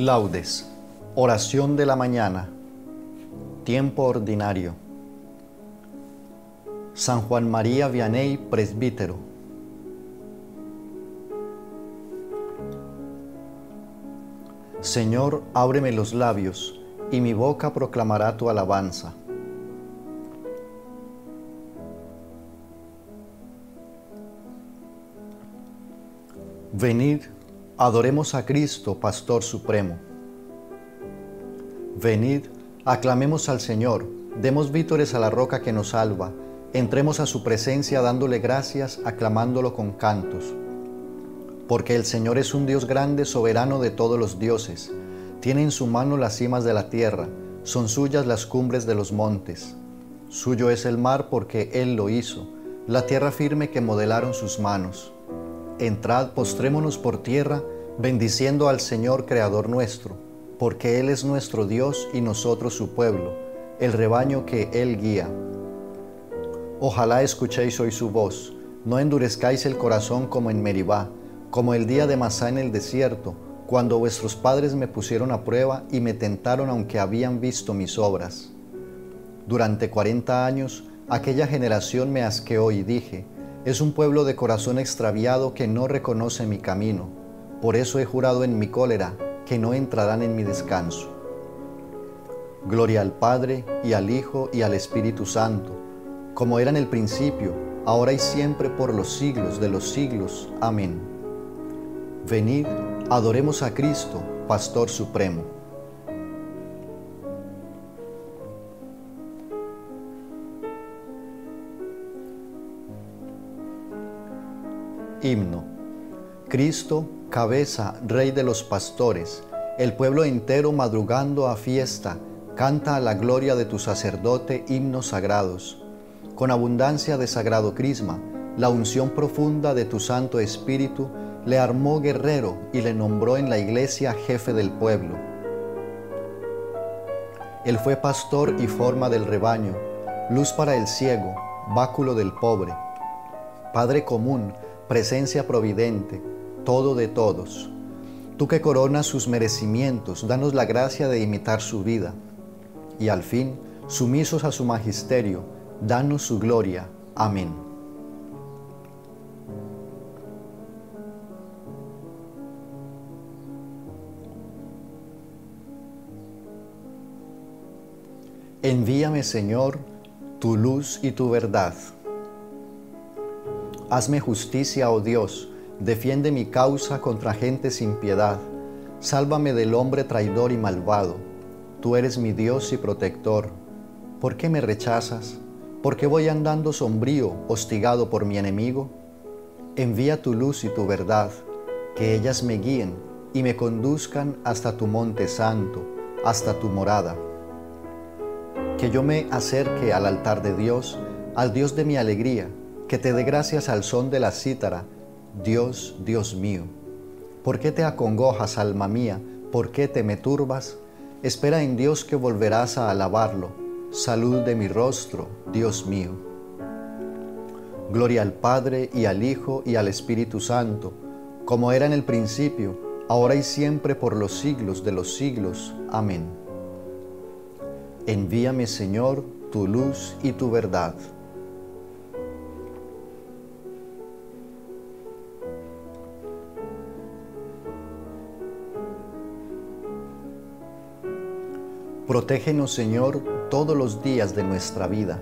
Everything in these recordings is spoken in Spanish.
Laudes, oración de la mañana, tiempo ordinario. San Juan María Vianney, presbítero. Señor, ábreme los labios, y mi boca proclamará tu alabanza. Venid, adoremos a Cristo, Pastor Supremo. Venid, aclamemos al Señor, demos vítores a la roca que nos salva, entremos a su presencia dándole gracias, aclamándolo con cantos. Porque el Señor es un Dios grande, soberano de todos los dioses. Tiene en su mano las cimas de la tierra, son suyas las cumbres de los montes. Suyo es el mar porque Él lo hizo, la tierra firme que modelaron sus manos. Entrad, postrémonos por tierra, bendiciendo al Señor Creador nuestro, porque Él es nuestro Dios y nosotros su pueblo, el rebaño que Él guía. Ojalá escuchéis hoy su voz, no endurezcáis el corazón como en Meribá, como el día de Masá en el desierto, cuando vuestros padres me pusieron a prueba y me tentaron aunque habían visto mis obras. Durante 40 años, aquella generación me asqueó y dije, es un pueblo de corazón extraviado que no reconoce mi camino. Por eso he jurado en mi cólera que no entrarán en mi descanso. Gloria al Padre, y al Hijo, y al Espíritu Santo, como era en el principio, ahora y siempre, por los siglos de los siglos. Amén. Venid, adoremos a Cristo, Pastor Supremo. Himno. Cristo, cabeza, Rey de los pastores, el pueblo entero madrugando a fiesta, canta a la gloria de tu sacerdote himnos sagrados. Con abundancia de sagrado crisma, la unción profunda de tu Santo Espíritu le armó guerrero y le nombró en la iglesia jefe del pueblo. Él fue pastor y forma del rebaño, luz para el ciego, báculo del pobre, Padre común, presencia providente, todo de todos. Tú que coronas sus merecimientos, danos la gracia de imitar su vida. Y al fin, sumisos a su magisterio, danos su gloria. Amén. Envíame, Señor, tu luz y tu verdad. Hazme justicia, oh Dios, defiende mi causa contra gente sin piedad. Sálvame del hombre traidor y malvado. Tú eres mi Dios y protector. ¿Por qué me rechazas? ¿Por qué voy andando sombrío, hostigado por mi enemigo? Envía tu luz y tu verdad, que ellas me guíen y me conduzcan hasta tu monte santo, hasta tu morada. Que yo me acerque al altar de Dios, al Dios de mi alegría, que te dé gracias al son de la cítara, Dios, Dios mío. ¿Por qué te acongojas, alma mía? ¿Por qué te me turbas? Espera en Dios que volverás a alabarlo. Salud de mi rostro, Dios mío. Gloria al Padre, y al Hijo, y al Espíritu Santo, como era en el principio, ahora y siempre, por los siglos de los siglos. Amén. Envíame, Señor, tu luz y tu verdad. Protégenos, Señor, todos los días de nuestra vida.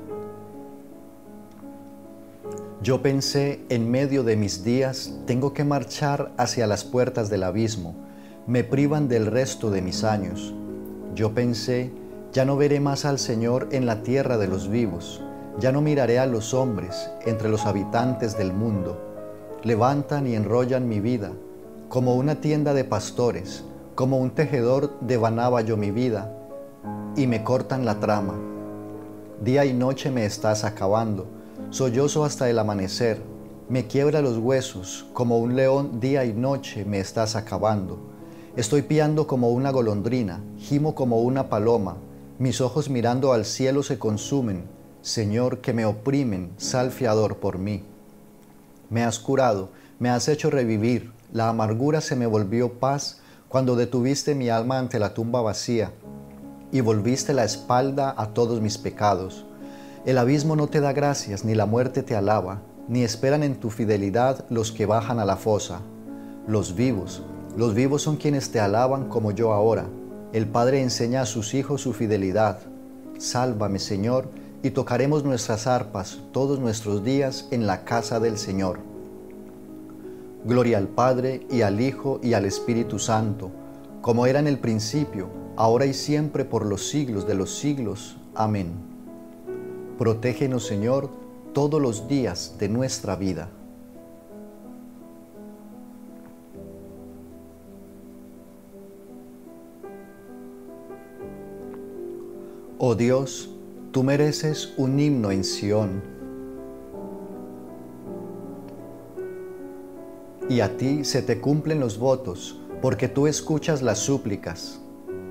Yo pensé, en medio de mis días, tengo que marchar hacia las puertas del abismo, me privan del resto de mis años. Yo pensé, ya no veré más al Señor en la tierra de los vivos, ya no miraré a los hombres entre los habitantes del mundo. Levantan y enrollan mi vida, como una tienda de pastores, como un tejedor devanaba yo mi vida, y me cortan la trama. Día y noche me estás acabando, sollozo hasta el amanecer, me quiebra los huesos, como un león día y noche me estás acabando. Estoy piando como una golondrina, gimo como una paloma, mis ojos mirando al cielo se consumen, Señor, que me oprimen, sal fiador por mí. Me has curado, me has hecho revivir, la amargura se me volvió paz, cuando detuviste mi alma ante la tumba vacía y volviste la espalda a todos mis pecados. El abismo no te da gracias, ni la muerte te alaba, ni esperan en tu fidelidad los que bajan a la fosa. Los vivos son quienes te alaban como yo ahora. El Padre enseña a sus hijos su fidelidad. Sálvame, Señor, y tocaremos nuestras arpas todos nuestros días en la casa del Señor. Gloria al Padre, y al Hijo, y al Espíritu Santo, como era en el principio, ahora y siempre, por los siglos de los siglos. Amén. Protégenos, Señor, todos los días de nuestra vida. Oh Dios, tú mereces un himno en Sión, y a ti se te cumplen los votos, porque tú escuchas las súplicas.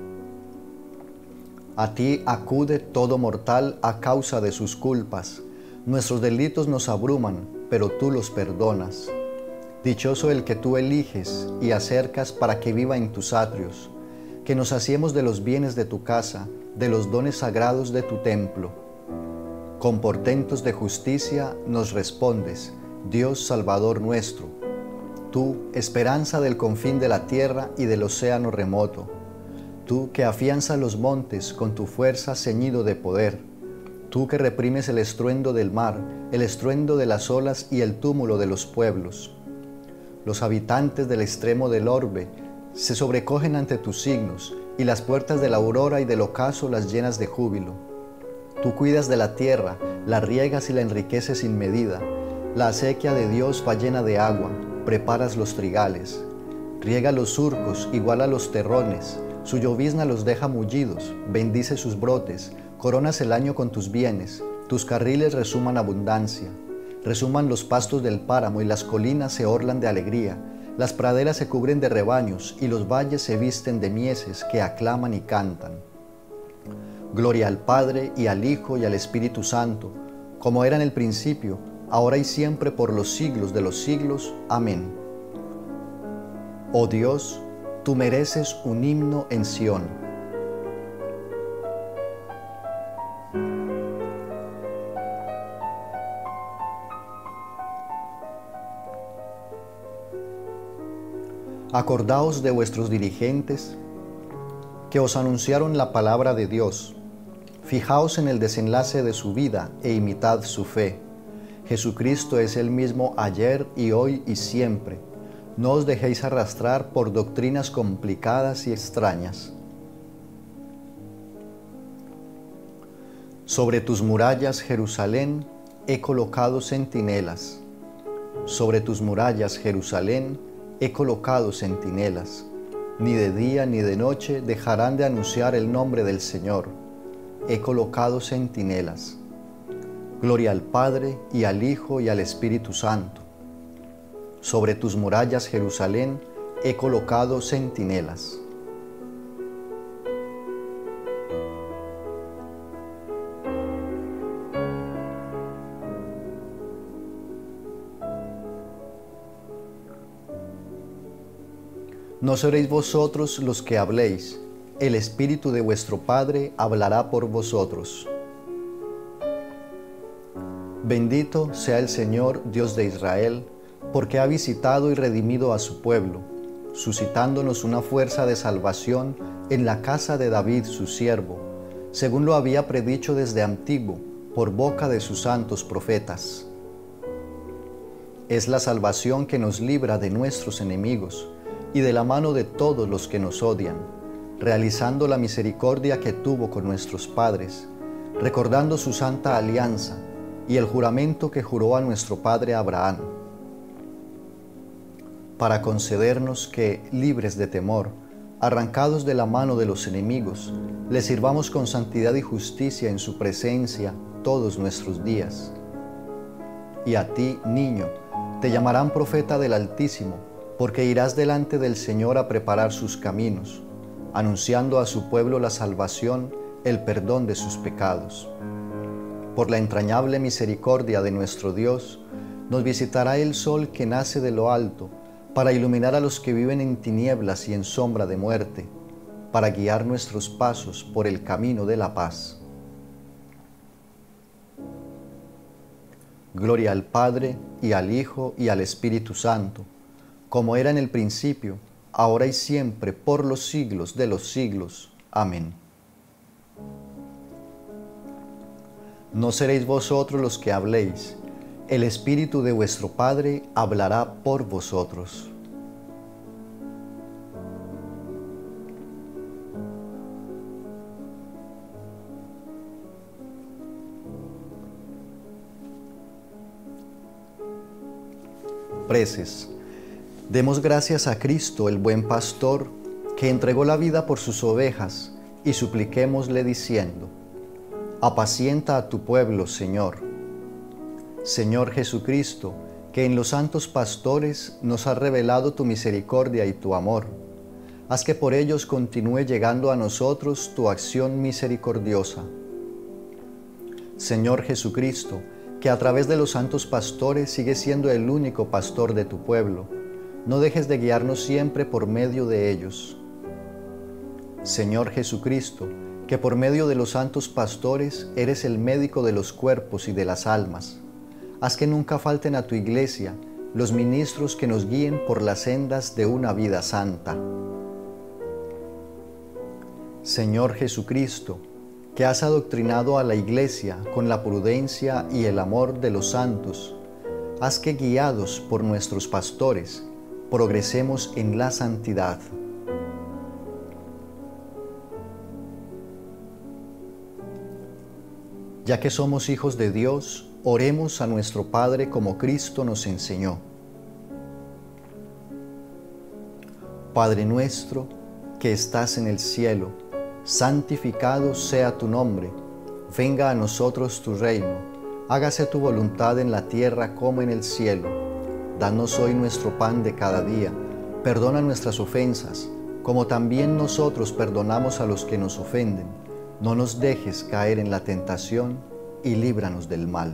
A ti acude todo mortal a causa de sus culpas. Nuestros delitos nos abruman, pero tú los perdonas. Dichoso el que tú eliges y acercas para que viva en tus atrios, que nos saciemos de los bienes de tu casa, de los dones sagrados de tu templo. Con portentos de justicia nos respondes, Dios Salvador nuestro. Tú, esperanza del confín de la tierra y del océano remoto. Tú que afianzas los montes con tu fuerza ceñido de poder. Tú que reprimes el estruendo del mar, el estruendo de las olas y el túmulo de los pueblos. Los habitantes del extremo del orbe se sobrecogen ante tus signos, y las puertas de la aurora y del ocaso las llenas de júbilo. Tú cuidas de la tierra, la riegas y la enriqueces sin medida. La acequia de Dios va llena de agua, preparas los trigales. Riega los surcos, iguala los terrones, su llovizna los deja mullidos, bendice sus brotes, coronas el año con tus bienes, tus carriles resuman abundancia. Resuman los pastos del páramo y las colinas se orlan de alegría. Las praderas se cubren de rebaños y los valles se visten de mieses que aclaman y cantan. Gloria al Padre y al Hijo y al Espíritu Santo, como era en el principio, ahora y siempre, por los siglos de los siglos. Amén. Oh Dios, tú mereces un himno en Sión. Acordaos de vuestros dirigentes que os anunciaron la palabra de Dios. Fijaos en el desenlace de su vida e imitad su fe. Jesucristo es el mismo ayer y hoy y siempre. No os dejéis arrastrar por doctrinas complicadas y extrañas. Sobre tus murallas, Jerusalén, he colocado centinelas. Sobre tus murallas, Jerusalén, he colocado centinelas. Ni de día ni de noche dejarán de anunciar el nombre del Señor. He colocado centinelas. Gloria al Padre, y al Hijo, y al Espíritu Santo. Sobre tus murallas, Jerusalén, he colocado centinelas. No seréis vosotros los que habléis, el Espíritu de vuestro Padre hablará por vosotros. Bendito sea el Señor, Dios de Israel, porque ha visitado y redimido a su pueblo, suscitándonos una fuerza de salvación en la casa de David su siervo, según lo había predicho desde antiguo, por boca de sus santos profetas. Es la salvación que nos libra de nuestros enemigos y de la mano de todos los que nos odian, realizando la misericordia que tuvo con nuestros padres, recordando su santa alianza y el juramento que juró a nuestro padre Abraham, para concedernos que, libres de temor, arrancados de la mano de los enemigos, le sirvamos con santidad y justicia en su presencia todos nuestros días. Y a ti, niño, te llamarán profeta del Altísimo, porque irás delante del Señor a preparar sus caminos, anunciando a su pueblo la salvación, el perdón de sus pecados. Por la entrañable misericordia de nuestro Dios, nos visitará el sol que nace de lo alto, para iluminar a los que viven en tinieblas y en sombra de muerte, para guiar nuestros pasos por el camino de la paz. Gloria al Padre, y al Hijo, y al Espíritu Santo, como era en el principio, ahora y siempre, por los siglos de los siglos. Amén. No seréis vosotros los que habléis, el Espíritu de vuestro Padre hablará por vosotros. Preces. Demos gracias a Cristo, el buen pastor, que entregó la vida por sus ovejas, y supliquémosle diciendo: apacienta a tu pueblo, Señor. Señor Jesucristo, que en los santos pastores nos has revelado tu misericordia y tu amor, haz que por ellos continúe llegando a nosotros tu acción misericordiosa. Señor Jesucristo, que a través de los santos pastores sigues siendo el único pastor de tu pueblo, no dejes de guiarnos siempre por medio de ellos. Señor Jesucristo, que por medio de los santos pastores eres el médico de los cuerpos y de las almas, haz que nunca falten a tu iglesia los ministros que nos guíen por las sendas de una vida santa. Señor Jesucristo, que has adoctrinado a la iglesia con la prudencia y el amor de los santos, haz que, guiados por nuestros pastores, progresemos en la santidad. Ya que somos hijos de Dios, oremos a nuestro Padre como Cristo nos enseñó. Padre nuestro, que estás en el cielo, santificado sea tu nombre. Venga a nosotros tu reino. Hágase tu voluntad en la tierra como en el cielo. Danos hoy nuestro pan de cada día. Perdona nuestras ofensas, como también nosotros perdonamos a los que nos ofenden. No nos dejes caer en la tentación y líbranos del mal.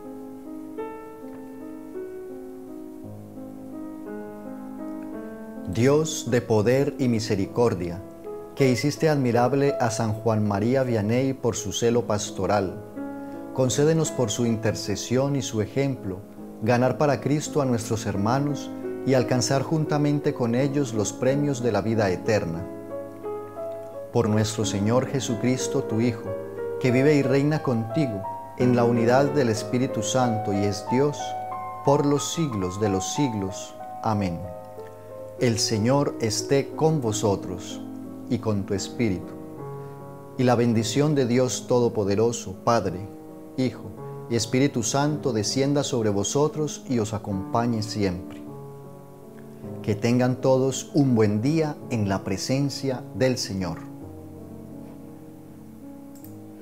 Dios de poder y misericordia, que hiciste admirable a San Juan María Vianney por su celo pastoral, concédenos por su intercesión y su ejemplo ganar para Cristo a nuestros hermanos y alcanzar juntamente con ellos los premios de la vida eterna. Por nuestro Señor Jesucristo, tu Hijo, que vive y reina contigo en la unidad del Espíritu Santo y es Dios por los siglos de los siglos. Amén. El Señor esté con vosotros y con tu espíritu. Y la bendición de Dios Todopoderoso, Padre, Hijo y Espíritu Santo descienda sobre vosotros y os acompañe siempre. Que tengan todos un buen día en la presencia del Señor.